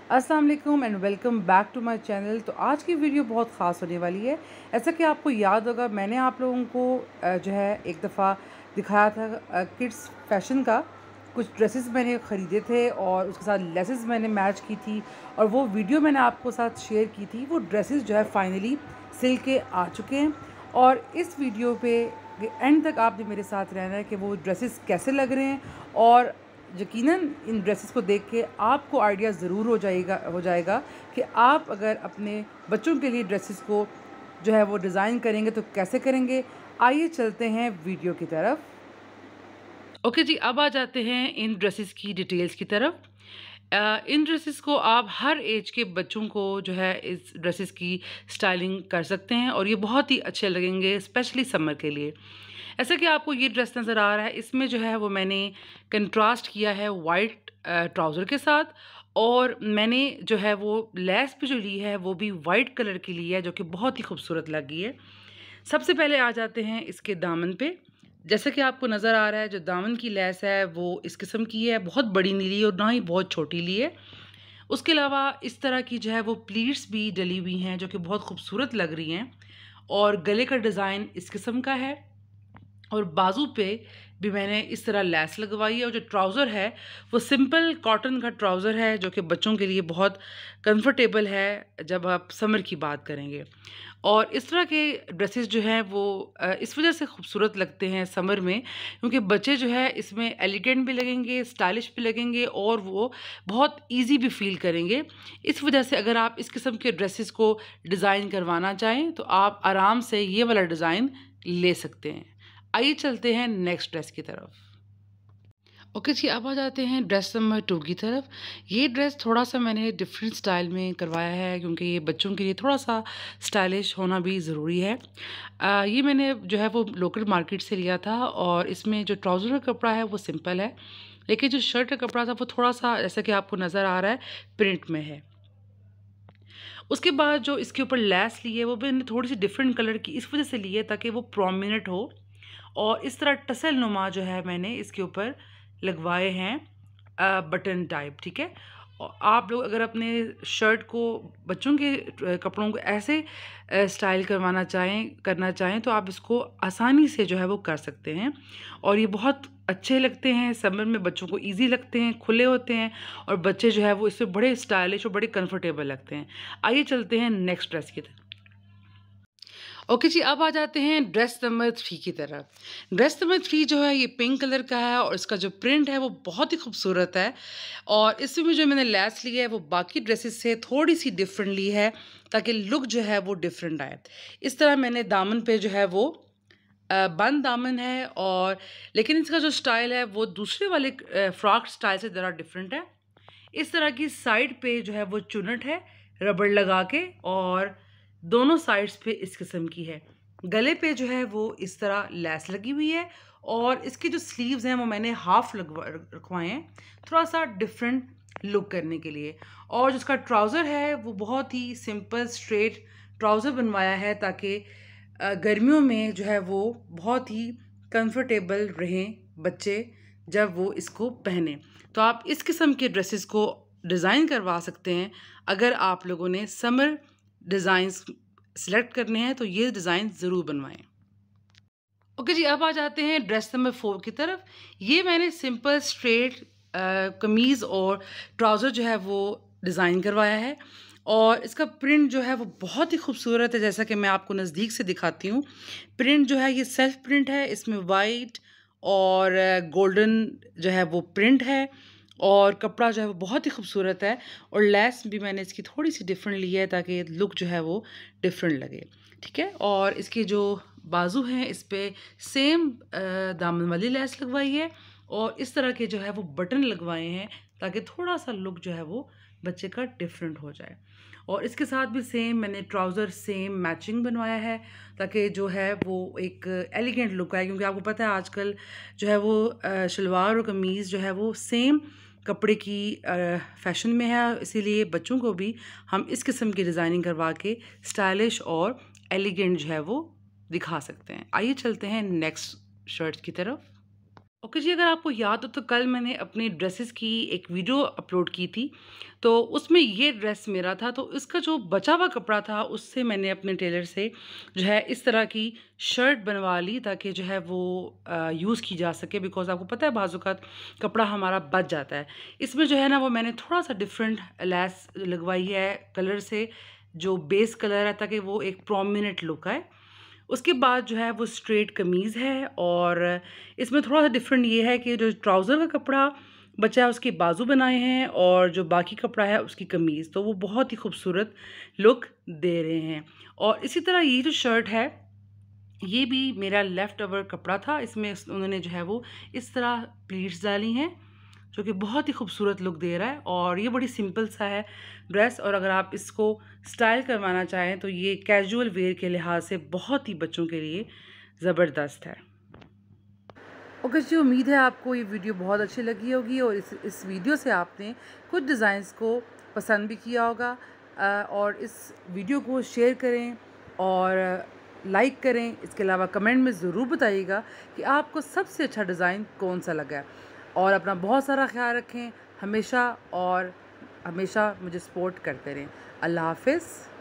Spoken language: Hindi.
अस्सलाम वालेकुम and welcome back to my channel. तो आज की वीडियो बहुत ख़ास होने वाली है। ऐसा कि आपको याद होगा मैंने आप लोगों को जो है एक दफ़ा दिखाया था किड्स फैशन का। कुछ ड्रेसेस मैंने ख़रीदे थे और उसके साथ लेसेस मैंने मैच की थी और वो वीडियो मैंने आपको साथ शेयर की थी। वो ड्रेसेस जो है फाइनली सिल के आ चुके हैं और इस वीडियो पे एंड तक आपने मेरे साथ रहना है कि वो ड्रेसेस कैसे लग रहे हैं और यकीनन इन ड्रेसेस को देख के आपको आइडिया ज़रूर हो जाएगा कि आप अगर अपने बच्चों के लिए ड्रेसेस को जो है वो डिज़ाइन करेंगे तो कैसे करेंगे। आइए चलते हैं वीडियो की तरफ। ओके जी, अब आ जाते हैं इन ड्रेसेस की डिटेल्स की तरफ। इन ड्रेसेस को आप हर एज के बच्चों को जो है इस ड्रेसेस की स्टाइलिंग कर सकते हैं और ये बहुत ही अच्छे लगेंगे स्पेशली समर के लिए। ऐसा कि आपको ये ड्रेस नज़र आ रहा है, इसमें जो है वो मैंने कंट्रास्ट किया है वाइट ट्राउज़र के साथ और मैंने जो है वो लेस भी जो ली है वो भी वाइट कलर की ली है जो कि बहुत ही खूबसूरत लगी है। सबसे पहले आ जाते हैं इसके दामन पे। जैसे कि आपको नज़र आ रहा है जो दामन की लेस है वो इस किस्म की है, बहुत बड़ी नहीं ली और ना ही बहुत छोटी ली है। उसके अलावा इस तरह की जो है वो प्लीट्स भी डली हुई हैं जो कि बहुत खूबसूरत लग रही हैं और गले का डिज़ाइन इस किस्म का है और बाजू पे भी मैंने इस तरह लैस लगवाई है और जो ट्राउज़र है वो सिंपल कॉटन का ट्राउज़र है जो कि बच्चों के लिए बहुत कंफर्टेबल है जब आप समर की बात करेंगे। और इस तरह के ड्रेसेस जो हैं वो इस वजह से खूबसूरत लगते हैं समर में क्योंकि बच्चे जो है इसमें एलिगेंट भी लगेंगे, स्टाइलिश भी लगेंगे और वो बहुत ईजी भी फील करेंगे। इस वजह से अगर आप इस किस्म के ड्रेसेस को डिज़ाइन करवाना चाहें तो आप आराम से ये वाला डिज़ाइन ले सकते हैं। आइए चलते हैं नेक्स्ट ड्रेस की तरफ। ओके जी, अब आ जाते हैं ड्रेस नंबर 2 की तरफ। ये ड्रेस थोड़ा सा मैंने डिफरेंट स्टाइल में करवाया है क्योंकि ये बच्चों के लिए थोड़ा सा स्टाइलिश होना भी ज़रूरी है। ये मैंने जो है वो लोकल मार्केट से लिया था और इसमें जो ट्राउज़र का कपड़ा है वो सिंपल है लेकिन जो शर्ट का कपड़ा था वो थोड़ा सा जैसा कि आपको नज़र आ रहा है प्रिंट में है। उसके बाद जो इसके ऊपर लैस ली है वो मैंने थोड़ी सी डिफरेंट कलर की इस वजह से ली है ताकि वो प्रोमिनेंट हो और इस तरह टसल नुमा जो है मैंने इसके ऊपर लगवाए हैं बटन टाइप, ठीक है। और आप लोग अगर अपने शर्ट को बच्चों के कपड़ों को ऐसे स्टाइल करना चाहें तो आप इसको आसानी से जो है वो कर सकते हैं और ये बहुत अच्छे लगते हैं समर में, बच्चों को इजी लगते हैं, खुले होते हैं और बच्चे जो है वो इससे बड़े स्टाइलिश और बड़े कंफर्टेबल लगते हैं। आइए चलते हैं नेक्स्ट ड्रेस की तरफ। ओके जी, अब आ जाते हैं ड्रेस नंबर 3 की तरफ। ड्रेस नंबर 3 जो है ये पिंक कलर का है और इसका जो प्रिंट है वो बहुत ही खूबसूरत है और इसमें जो मैंने लेस ली है वो बाकी ड्रेसेस से थोड़ी सी डिफरेंट ली है ताकि लुक जो है वो डिफरेंट आए। इस तरह मैंने दामन पे जो है वो बंद दामन है और लेकिन इसका जो स्टाइल है वो दूसरे वाले फ्रॉक स्टाइल से ज़रा डिफरेंट है। इस तरह की साइड पे जो है वो चुनट है रबड़ लगा के और दोनों साइड्स पे इस किस्म की है। गले पे जो है वो इस तरह लैस लगी हुई है और इसकी जो स्लीव्स हैं वो मैंने हाफ रखवाए हैं थोड़ा सा डिफरेंट लुक करने के लिए। और जिसका ट्राउज़र है वो बहुत ही सिंपल स्ट्रेट ट्राउज़र बनवाया है ताकि गर्मियों में जो है वो बहुत ही कंफर्टेबल रहें बच्चे जब वो इसको पहने। तो आप इस किस्म के ड्रेसेस को डिज़ाइन करवा सकते हैं। अगर आप लोगों ने समर डिज़ाइंस सेलेक्ट करने हैं तो ये डिज़ाइन ज़रूर बनवाएं। ओके जी, अब आ जाते हैं ड्रेस नंबर 4 की तरफ। ये मैंने सिंपल स्ट्रेट कमीज़ और ट्राउज़र जो है वो डिज़ाइन करवाया है और इसका प्रिंट जो है वो बहुत ही खूबसूरत है। जैसा कि मैं आपको नज़दीक से दिखाती हूँ, प्रिंट जो है ये सेल्फ प्रिंट है, इसमें वाइट और गोल्डन जो है वो प्रिंट है और कपड़ा जो है वो बहुत ही खूबसूरत है और लेस भी मैंने इसकी थोड़ी सी डिफरेंट ली है ताकि लुक जो है वो डिफरेंट लगे, ठीक है। और इसके जो बाजू हैं इस पर सेम दामन वाली लेस लगवाई है और इस तरह के जो है वो बटन लगवाए हैं ताकि थोड़ा सा लुक जो है वो बच्चे का डिफरेंट हो जाए। और इसके साथ भी सेम मैंने ट्राउज़र सेम मैचिंग बनवाया है ताकि जो है वो एक एलिगेंट लुक आए क्योंकि आपको पता है आजकल जो है वो शलवार और कमीज़ जो है वो सेम कपड़े की फ़ैशन में है, इसीलिए बच्चों को भी हम इस किस्म की डिज़ाइनिंग करवा के स्टाइलिश और एलिगेंट जो है वो दिखा सकते हैं। आइए चलते हैं नेक्स्ट शर्ट की तरफ। ओके जी, अगर आपको याद हो तो कल मैंने अपने ड्रेसेस की एक वीडियो अपलोड की थी, तो उसमें ये ड्रेस मेरा था, तो इसका जो बचा हुआ कपड़ा था उससे मैंने अपने टेलर से जो है इस तरह की शर्ट बनवा ली, ताकि जो है वो यूज़ की जा सके। बिकॉज़ आपको पता है बाज़ औक़ात कपड़ा हमारा बच जाता है। इसमें जो है ना वो मैंने थोड़ा-सा डिफरेंट लैस लगवाई है कलर से, जो बेस कलर है, ताकि वो एक प्रोमिनेंट लुक आए। उसके बाद जो है वो स्ट्रेट कमीज़ है, और इसमें थोड़ा-सा डिफ़रेंट ये है कि जो ट्राउज़र का कपड़ा बचा है उसके बाजू बनाए हैं, और जो बाकी कपड़ा है उसकी कमीज़, तो वो बहुत ही खूबसूरत लुक दे रहे हैं। और इसी तरह ये जो शर्ट है, ये भी मेरा लेफ़्ट ओवर कपड़ा था। इसमें उन्होंने जो है वो इस तरह प्लीट्स डाली हैं, जो कि बहुत ही खूबसूरत लुक दे रहा है, और ये बड़ी सिंपल सा है ड्रेस। और अगर आप इसको स्टाइल करवाना चाहें तो ये कैजुअल वेयर के लिहाज से बहुत ही बच्चों के लिए ज़बरदस्त है। ओके जी, उम्मीद है आपको ये वीडियो बहुत अच्छी लगी होगी, और इस वीडियो से आपने कुछ डिज़ाइंस को पसंद भी किया होगा। और इस वीडियो को शेयर करें और लाइक करें। इसके अलावा कमेंट में ज़रूर बताइएगा कि आपको सबसे अच्छा डिज़ाइन कौन सा लगा है। और अपना बहुत सारा ख्याल रखें हमेशा, और हमेशा मुझे सपोर्ट करते रहें। अल्लाह हाफ़िज़।